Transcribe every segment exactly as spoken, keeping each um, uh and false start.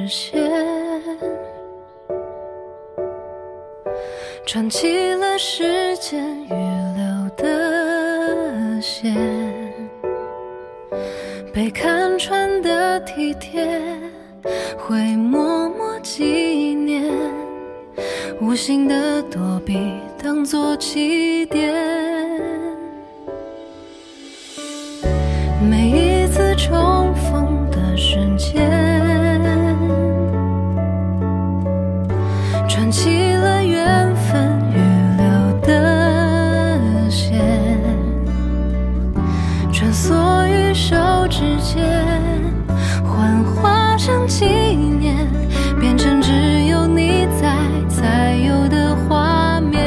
实现，串起了时间预留的线，被看穿的体贴会默默纪念，无心的躲避当作起点。每一次重逢的瞬间，串起了缘分预留的线，穿梭于手指间，幻化成纪念，变成只有你在才有的画面。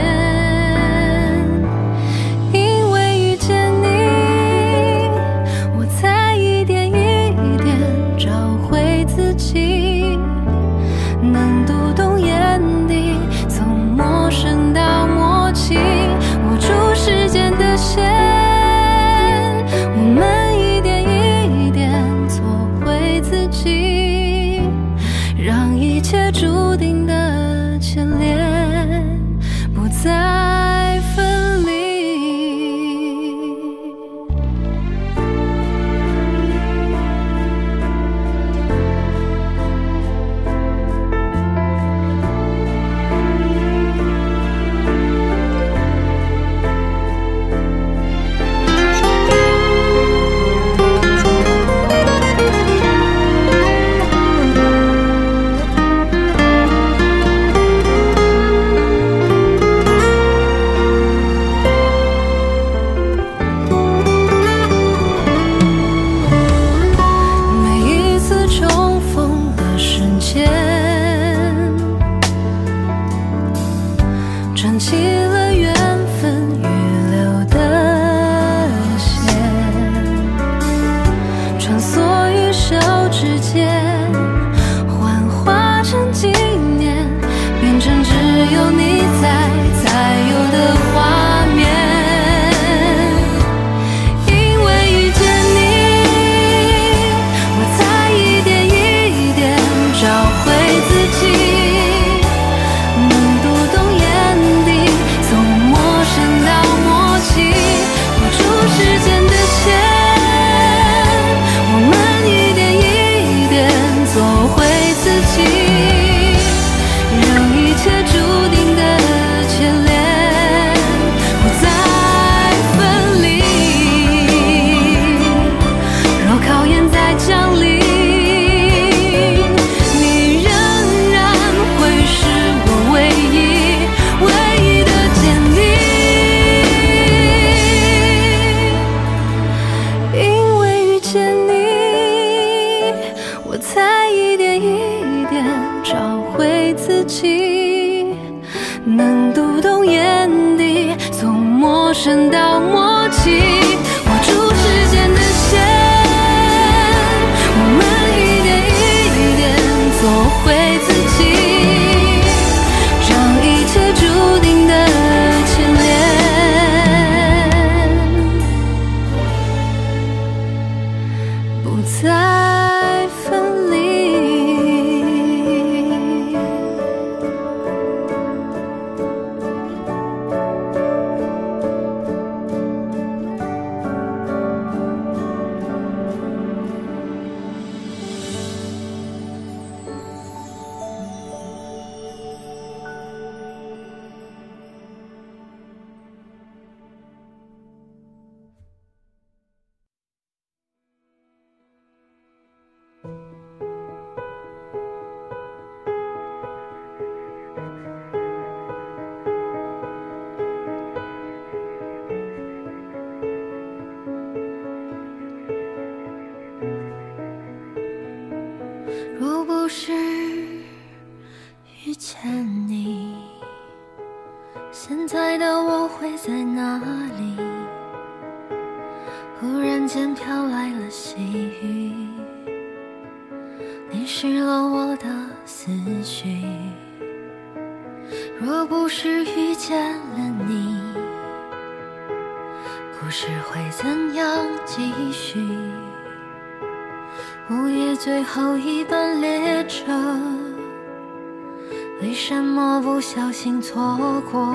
因为遇见你，我才一点一点找回自己，能读懂眼底，从陌生到默契，握住时间的线，我们一点一点做回自己，让一切注定的牵连不再分离。串起了缘分预留的线，穿梭于手指间，幻化成纪念，变成只有你在才有的画面。因为遇见你，我才一点一点找回自己，时间的线，我们一点一点做回自己，让一切注定的牵连不再分离。若考验再降临，你仍然会是我唯一唯一的坚定。才一点一点找回自己，能读懂眼底，从陌生到默契，握住时间的线，我们一点一点做回自己，让一切注定的牵连不再分离。若不是遇见你，现在的我会在哪里？忽然间飘来了细雨，淋湿了我的思绪。若不是遇见了你，故事会怎样继续？ 午夜最后一班列车，为什么不小心错过？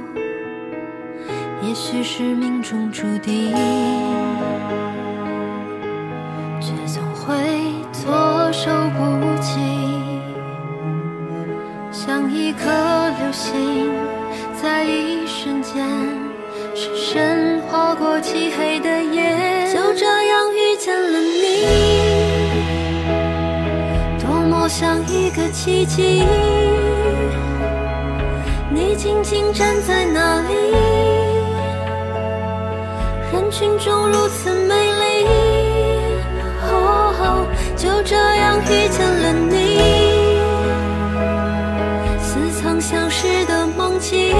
也许是命中注定，却总会措手不及，像一颗流星，在一瞬间深深划过漆黑的夜，就这样遇见了你，多么像一个奇迹。你静静站在那里，人群中如此美丽，哦，就这样遇见了你，似曾相识的梦境，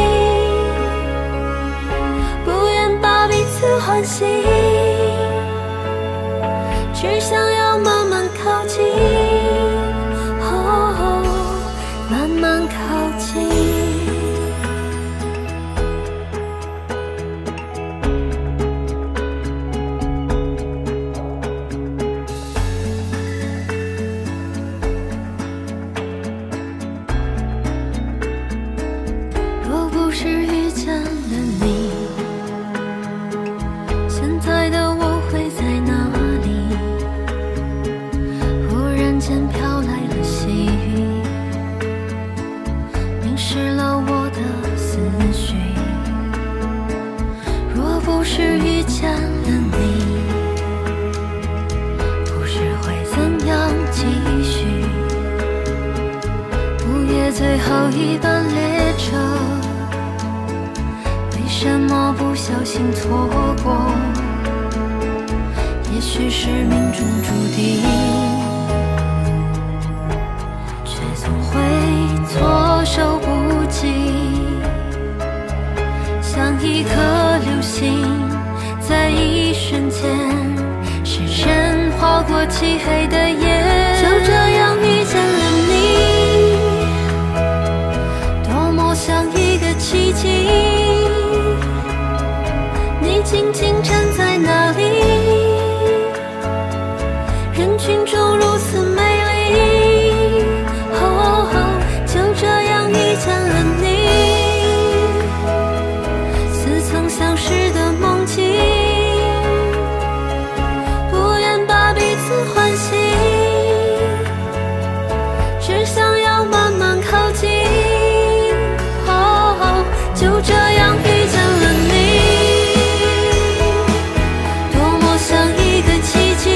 不愿把彼此唤醒，只想要慢慢靠近，哦，慢慢靠近。最后一班列车，为什么不小心错过？也许是命中注定，却总会措手不及，像一颗流星，在一瞬间深深划过漆黑的夜，就这样遇见了你，像一个奇迹。你静静站在那里，人群中如此美丽，哦，就这样遇见了你，似曾相识的梦境，不愿把彼此唤醒，只想要慢慢靠近，就这样遇见了你，多么像一个奇迹。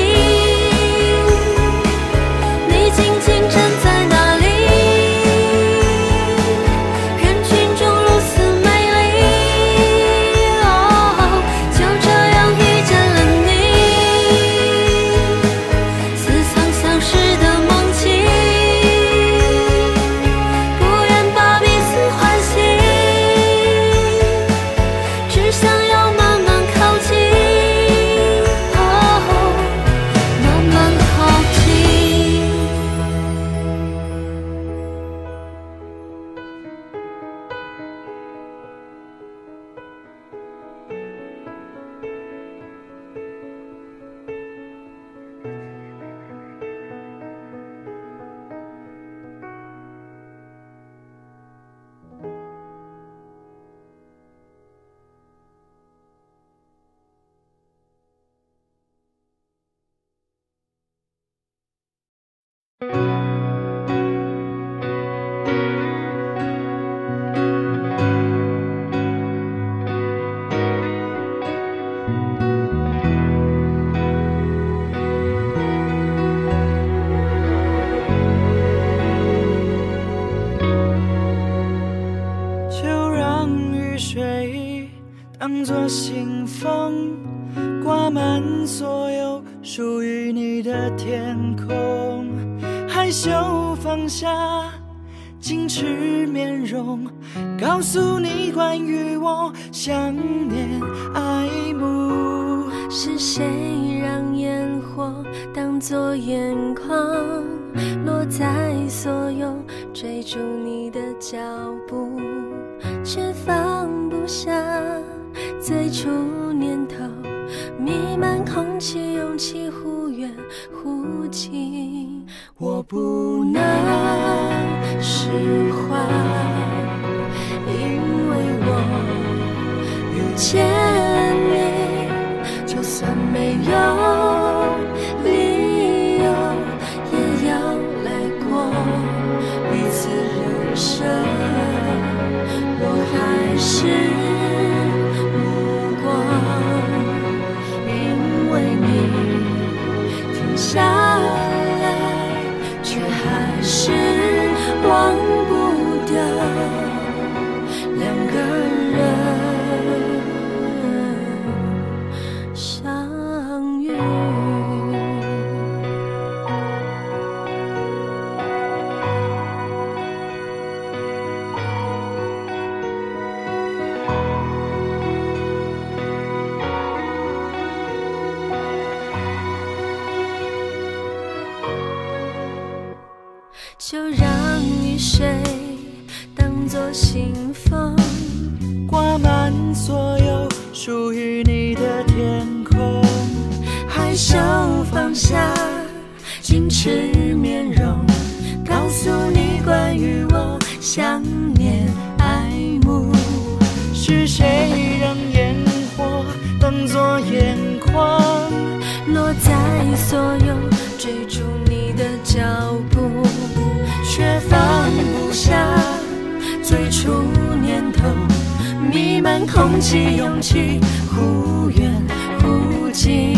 你静静站在那里，人群中如此美丽，哦，就这样遇见了你，似曾相识的梦境，不愿把彼此唤醒，只想要慢慢靠近，哦，慢慢靠近。 当作信封，挂满所有属于你的天空。害羞放下矜持面容，告诉你关于我想念爱慕。 是谁让烟火当作眼眶，落在所有追逐你的脚步，却放不下最初念头，弥漫空气，勇气忽远忽近。 不能释怀，因为我遇见你，就算没有理由，也要来过彼此人生。我还是目光，因为你停下来，却还是忘不掉两个人相遇。就让雨水当作信封， 挂满所有属于你的天空。 害羞放下矜持面容，告诉你关于我想念爱慕。 是谁让烟火当作眼眶， 落在所有追逐你的脚步，却放不下最初念头，弥漫空气，勇气忽远忽近。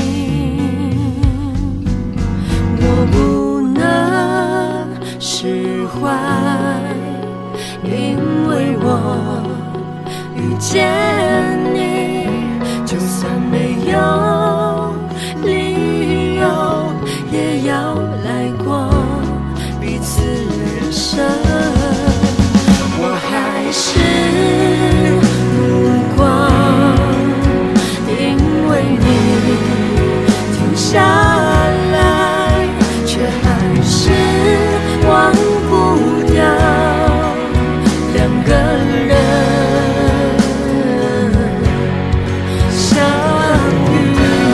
我不能释怀，因为我遇见你，就算没有理由，也要来过彼此人生。我还是目光，因为你停下来，却还是忘不掉两个人相遇。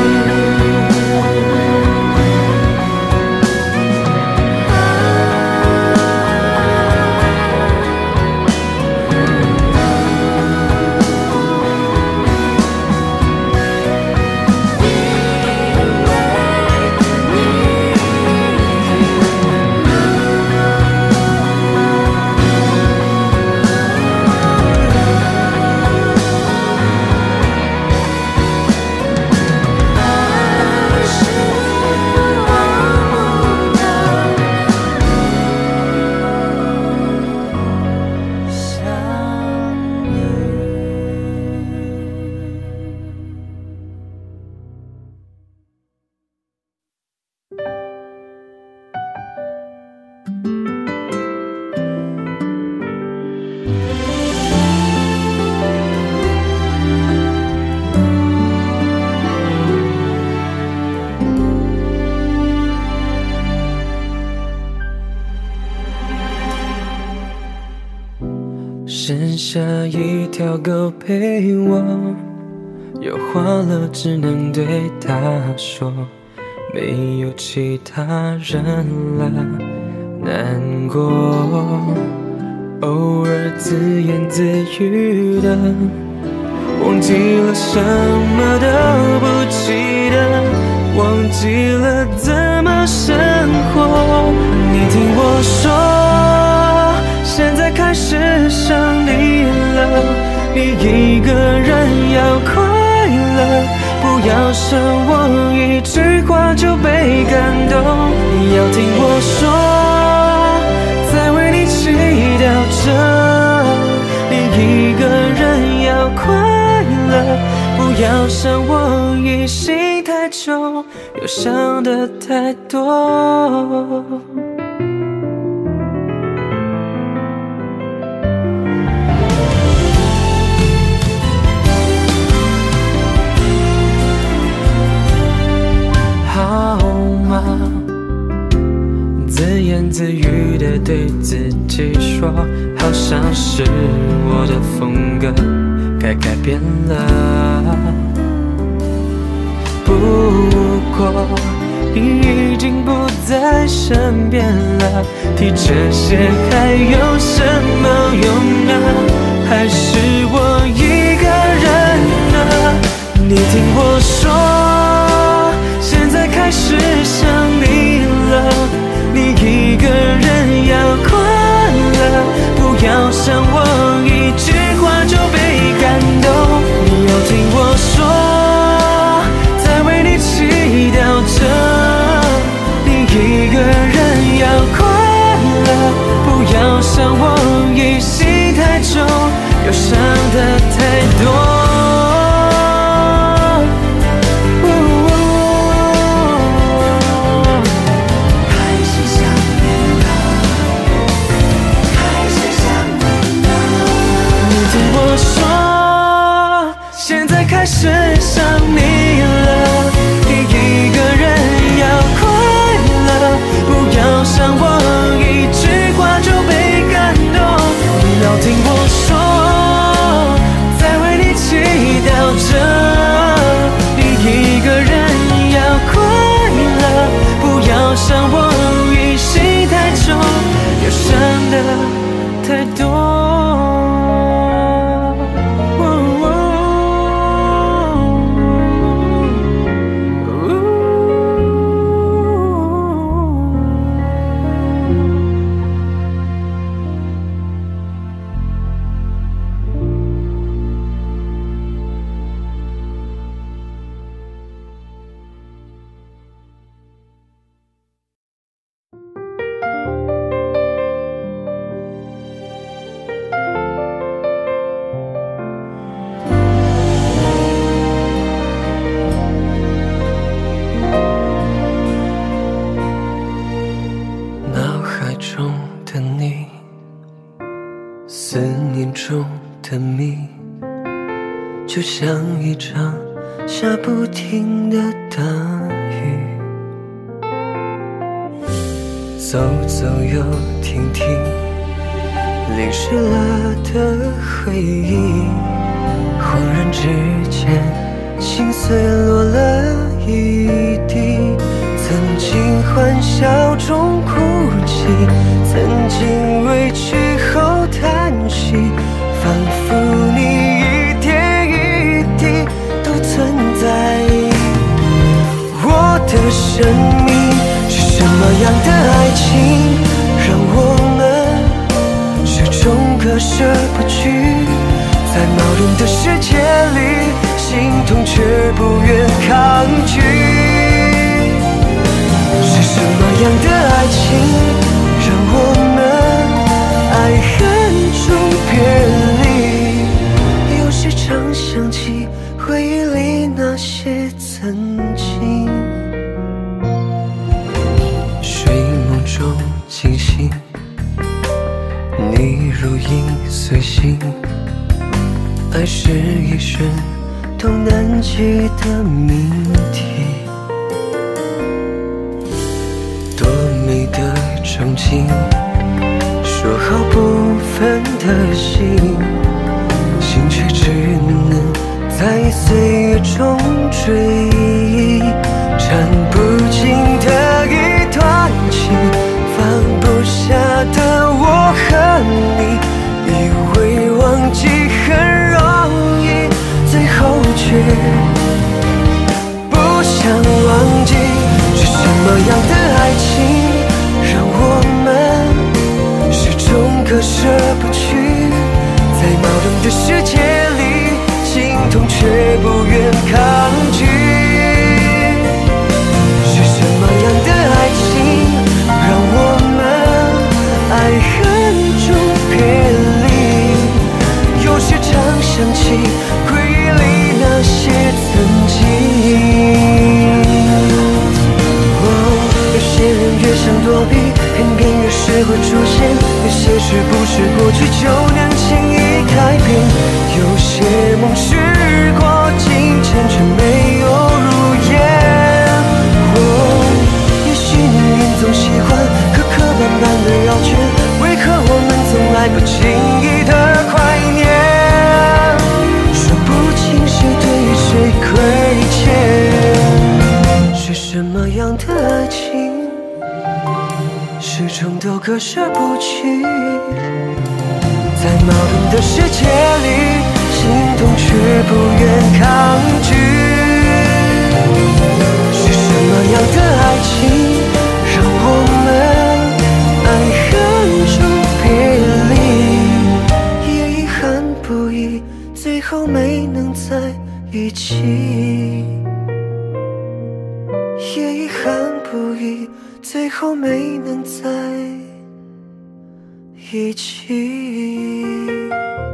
剩下一条狗陪我，有话了只能对它说，没有其他人了，难过。偶尔自言自语的，忘记了什么都不记得，忘记了怎么生活。你听我说，现在开始想你了，你一个人要快乐，不要剩我一句话就被感动。你要听我说，在为你祈祷着，你一个人要快乐，不要剩我一心太久，又想的太多。好吗？自言自语的对自己说，好像是我的风格该改变了。不过你已经不在身边了，提这些还有什么用呢？还是我一个人呢？你听我说，现在开始想你了，你一个人要快乐，不要像我一句话就被感动。你要听我说，在为你祈祷着，你一个人要快乐，不要像我疑心太重，又伤得太多。开始想你了，你一个人要快乐，不要像我一句话就被感动。你要听我说，在为你祈祷着，你一个人要快乐，不要像我疑心太重，又伤得太多。思念中的谜，就像一场下不停的大雨，走走又停停，淋湿了的回忆。恍然之间，心碎落了一地。曾经欢笑中哭泣，曾经委屈后叹息，仿佛你一点一滴都存在。我的生命是什么样的爱情，让我们始终割舍不去？在矛盾的世界里，心痛却不愿抗拒。是什么样的爱情，让我们爱恨中别离？有时常想起回忆里那些曾经，睡梦中惊醒，你如影随形，爱是一生都难解的谜题。多美的憧憬，说好不分的心，心却只能在岁月中追忆。缠不尽的一段情，放不下的我和你，以为忘记很容易，最后却不想忘记。是什么样的爱情，让我们始终割舍不去？在矛盾的世界里，心痛却不愿抗拒。是什么样的爱情，让我们爱恨中别离？有时常想起回忆里那些曾经。有些人越想躲避，偏偏越是会出现。有些事不是过去就能轻易改变，有些梦许过境迁却没有如愿。哦，也许命运总喜欢磕磕绊绊的绕圈，为何我们从来不轻易的怀念？说不清谁对谁亏欠。是什么样的都割舍不去。在矛盾的世界里，心动却不愿抗拒。是什么样的爱情，让我们爱恨出别离？也遗憾不已，最后没能在一起。也遗憾不已，最后没能在一起。